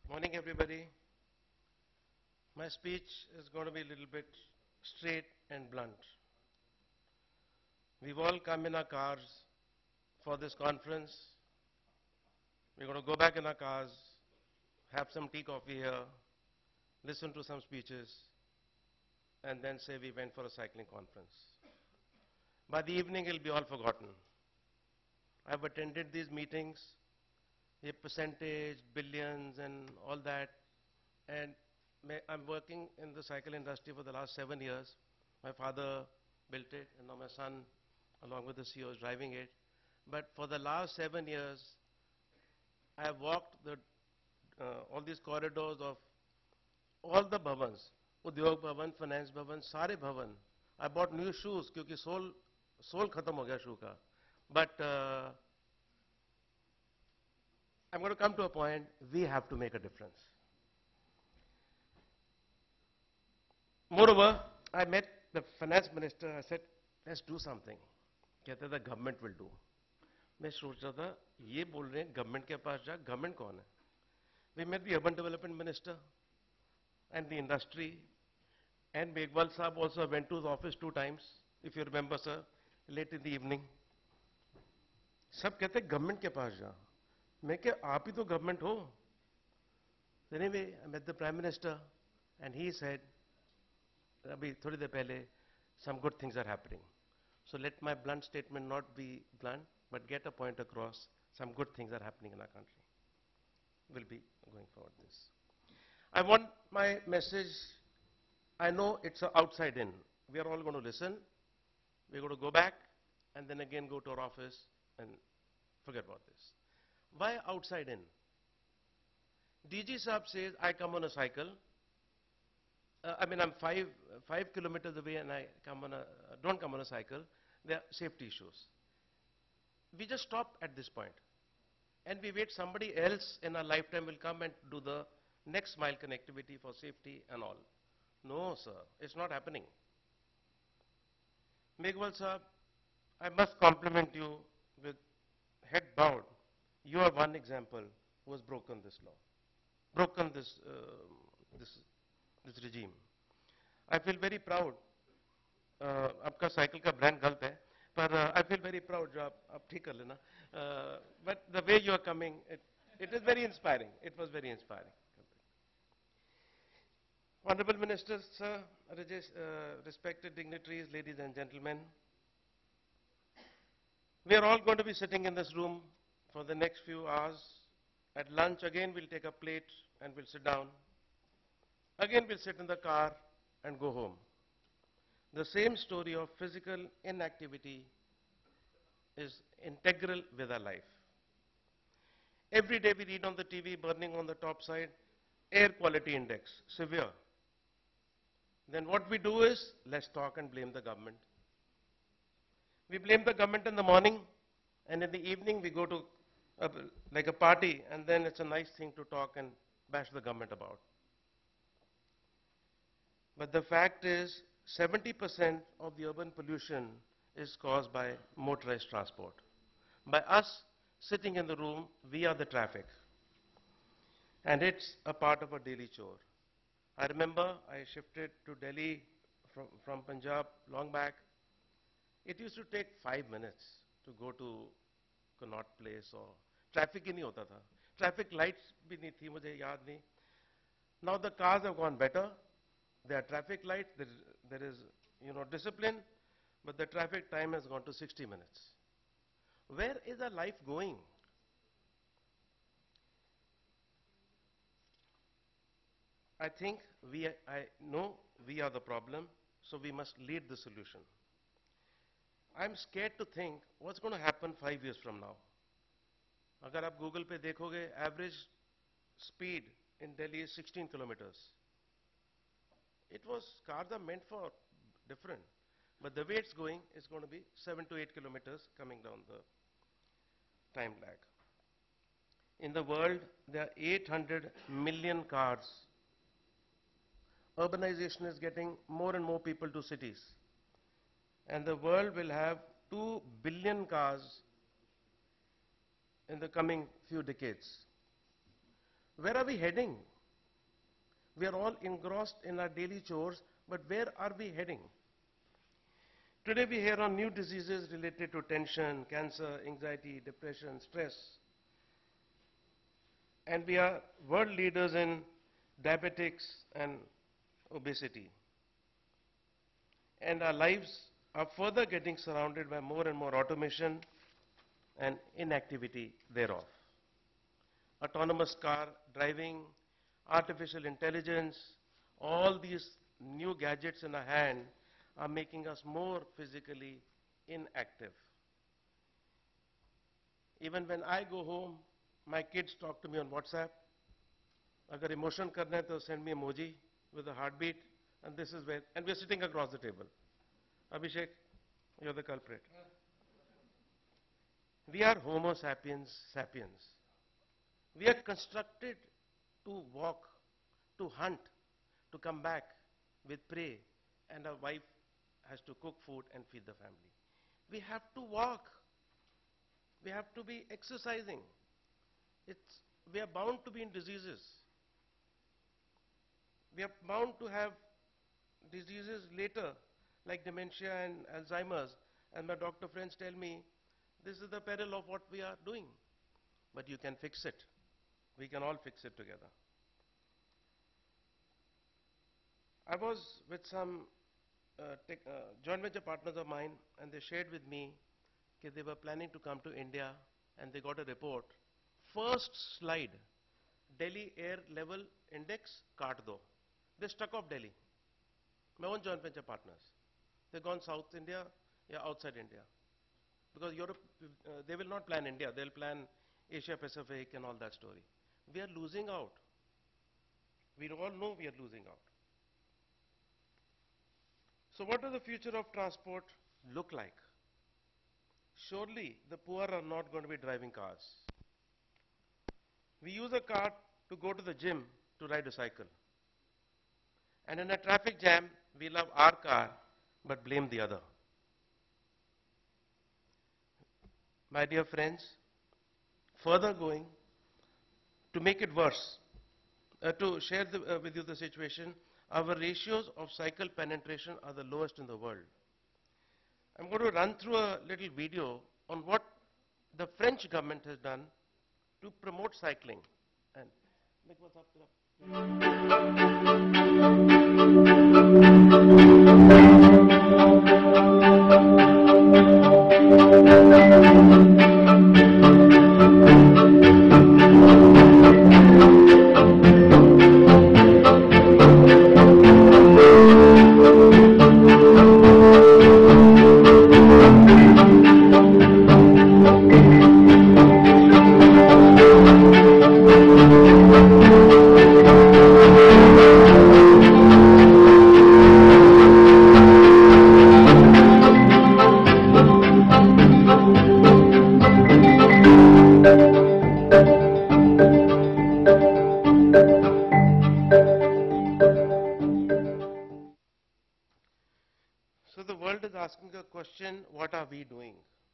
Morning, everybody. My speech is going to be a little bit straight and blunt. We've all come in our cars for this conference. We're going to go back in our cars, have some tea, coffee here, listen to some speeches, and then say we went for a cycling conference. By the evening, it'll be all forgotten. I've attended these meetings, the percentage, billions, and all that, and I'm working in the cycle industry for the last 7 years. My father built it, and now my son, along with the CEO, is driving it. But for the last 7 years, I have walked all these corridors of all the bhavans, Udyog Bhavan, Finance Bhavan, Sare Bhavan. I bought new shoes because sole khatam ho gaya shoe ka. But I'm going to come to a point, we have to make a difference. Moreover, I met the finance minister. I said, let's do something. कहते the government will do. मैं सोच रहा था ये बोल रहे हैं government के पास जा गवर्नमेंट कौन है We met the urban development minister and the industry, and Meghwal Saab also went to his office 2 times, if you remember, sir, late in the evening. सब कहते गवर्नमेंट के पास जा मैं क्या आप ही तो गवर्नमेंट हो Anyway, I met the prime minister and he said अभी थोड़ी देर पहले some good things are happening. So let my blunt statement not be blunt, but get a point across. Some good things are happening in our country. We'll be going forward this. I want my message, I know it's outside in. We are all going to listen. We're going to go back and then again go to our office and forget about this. Why outside in? DG Saab says, I come on a cycle. I'm 5 kilometers away and I don't come on a cycle. There are safety issues. We just stop at this point and we wait somebody else in our lifetime will come and do the next mile connectivity for safety and all. No, sir, it's not happening. Meghwal Saab, I must compliment you with head bowed. You are one example who has broken this law, broken this regime. I feel very proud. आपका cycle का brand गलत है पर I feel very proud जो आप ठीक कर लेना but the way you are coming it is very inspiring. It was very inspiring. Honorable Ministers, sir, respected dignitaries, ladies and gentlemen, we are all going to be sitting in this room for the next few hours. At lunch again we'll take a plate and we'll sit down. Again we'll sit in the car and go home. The same story of physical inactivity is integral with our life. Every day we read on the TV, burning on the top side, air quality index, severe. Then what we do is, let's talk and blame the government. We blame the government in the morning, and in the evening we go to like a party, and then it's a nice thing to talk and bash the government about. But the fact is, 70% of the urban pollution is caused by motorized transport. By us sitting in the room, we are the traffic. And it's a part of a daily chore. I remember I shifted to Delhi from Punjab long back. It used to take 5 minutes to go to Connaught Place or traffic ही नहीं होता था. Traffic lights भी नहीं थी मुझे याद नहीं. Now the cars have gone better. There are traffic lights, there is discipline, but the traffic time has gone to 60 minutes. Where is our life going? I think I know we are the problem, so we must lead the solution. I'm scared to think what's going to happen 5 years from now. अगर आप Google पे देखोगे, average speed in Delhi is 16 kilometers. Cars are meant for different, but the way it's going is going to be 7 to 8 kilometers coming down the time lag. In the world, there are 800 million cars. Urbanization is getting more and more people to cities. And the world will have 2 billion cars in the coming few decades. Where are we heading? We are all engrossed in our daily chores, but where are we heading? Today we hear on new diseases related to tension, cancer, anxiety, depression, stress. And we are world leaders in diabetics and obesity. And our lives are further getting surrounded by more and more automation and inactivity thereof. Autonomous car driving, artificial intelligence, all these new gadgets in our hand are making us more physically inactive. Even when I go home, my kids talk to me on WhatsApp. Agar emotion karna hai to send me emoji with a heartbeat, and this is where, and we're sitting across the table. Abhishek, you're the culprit. We are Homo sapiens sapiens. We are constructed to walk, to hunt, to come back with prey, and our wife has to cook food and feed the family. We have to walk. We have to be exercising. We are bound to be in diseases. We are bound to have diseases later, like dementia and Alzheimer's. And my doctor friends tell me, this is the peril of what we are doing. But you can fix it. We can all fix it together. I was with some joint venture partners of mine, and they shared with me that they were planning to come to India, and they got a report. First slide, Delhi Air Level Index, kaat do. They struck off Delhi. My own joint venture partners. They've gone South India, yeah, outside India. Because Europe, they will not plan India, they'll plan Asia Pacific and all that story. We are losing out. We all know we are losing out. So what does the future of transport look like? Surely the poor are not going to be driving cars. We use a car to go to the gym, to ride a cycle. And in a traffic jam, we love our car, but blame the other. My dear friends, further going, to make it worse, to share with you the situation, our ratios of cycle penetration are the lowest in the world. I'm going to run through a little video on what the French government has done to promote cycling. And so the world is asking a question, what are we doing?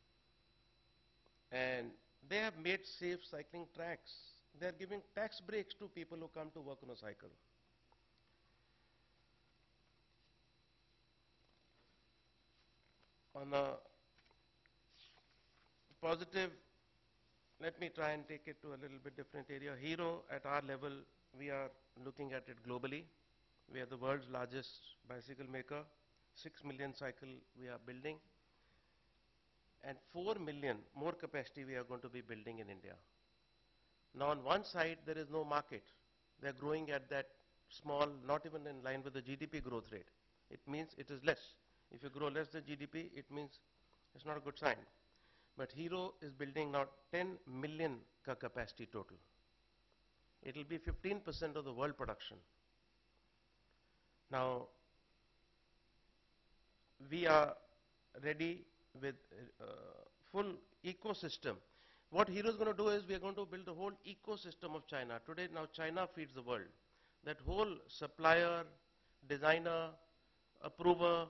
And they have made safe cycling tracks. They are giving tax breaks to people who come to work on a cycle. On a positive, let me try and take it to a little bit different area. Hero, at our level, we are looking at it globally. We are the world's largest bicycle maker. 6 million cycle we are building. And 4 million more capacity we are going to be building in India. Now on one side, there is no market. They are growing at that small, not even in line with the GDP growth rate. It means it is less. If you grow less than GDP, it means it's not a good sign. But Hero is building now 10 million ka capacity total. It will be 15% of the world production. Now, we are ready with full ecosystem. What Hero is going to do is we are going to build a whole ecosystem of China. Today, now China feeds the world. That whole supplier, designer, approver,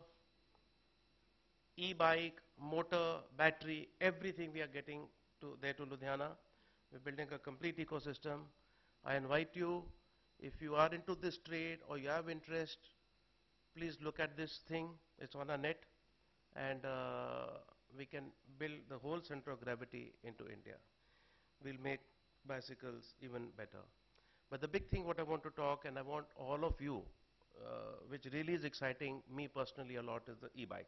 e-bike, motor, battery, everything we are getting to there to Ludhiana. We're building a complete ecosystem. I invite you, if you are into this trade or you have interest, please look at this thing. It's on a net, and we can build the whole center of gravity into India. We'll make bicycles even better. But the big thing what I want to talk, and I want all of you, which really is exciting me personally a lot, is the e-bike.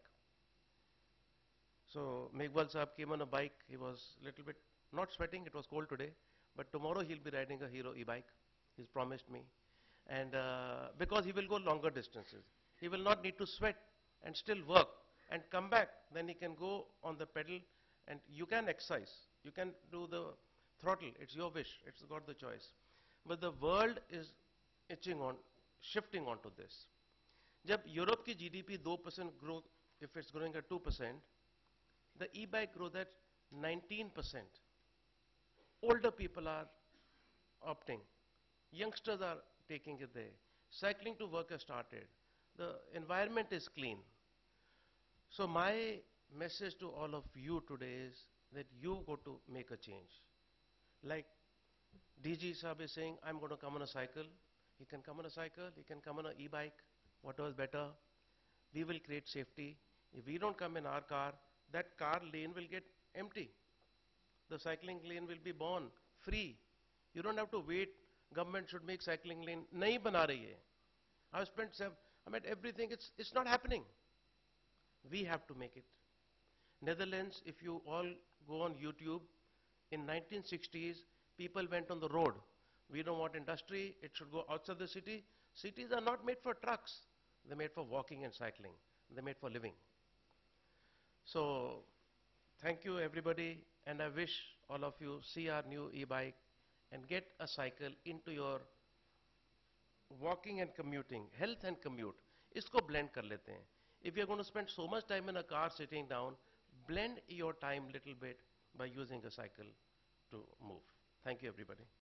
So Meghwal Saab came on a bike. He was a little bit not sweating. It was cold today, but tomorrow he'll be riding a Hero e-bike. He's promised me, and because he will go longer distances, he will not need to sweat and still work and come back. Then he can go on the pedal, and you can exercise. You can do the throttle. It's your wish. It's got the choice. But the world is itching on, shifting onto this. जब Europe की GDP 2% growth, if it's growing at 2%, the e-bike growth at 19%. Older people are opting. Youngsters are taking it there. Cycling to work has started. The environment is clean. So my message to all of you today is that you got to make a change. Like DG Saab is saying, I'm going to come on a cycle. He can come on a cycle, he can come on an e-bike, whatever is better. We will create safety. If we don't come in our car, that car lane will get empty. The cycling lane will be born free. You don't have to wait. Government should make cycling lane. Nahi bana rahi hai. I've spent I mean everything. It's not happening. We have to make it. Netherlands, if you all go on YouTube, in 1960s, people went on the road. We don't want industry. It should go outside the city. Cities are not made for trucks. They're made for walking and cycling. They're made for living. So thank you, everybody, and I wish all of you see our new e-bike and get a cycle into your walking and commuting, health and commute. इसको blend कर लेते हैं. If you're going to spend so much time in a car sitting down, blend your time little bit by using a cycle to move. Thank you, everybody.